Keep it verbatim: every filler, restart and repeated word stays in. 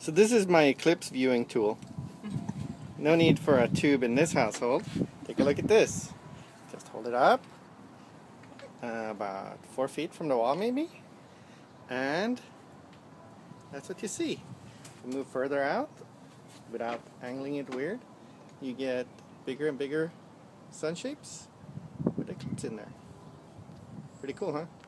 So this is my Eclipse viewing tool. No need for a tube in this household. Take a look at this. Just hold it up, uh, about four feet from the wall maybe, and that's what you see. You move further out without angling it weird, you get bigger and bigger sun shapes with Eclipse in there. Pretty cool, huh?